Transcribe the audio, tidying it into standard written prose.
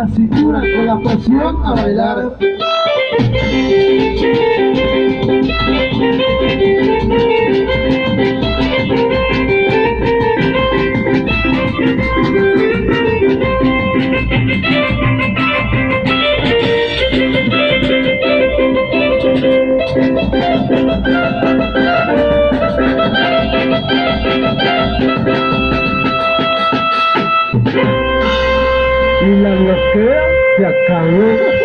la cintura con la presión a bailar. Y la bloquea se acabó.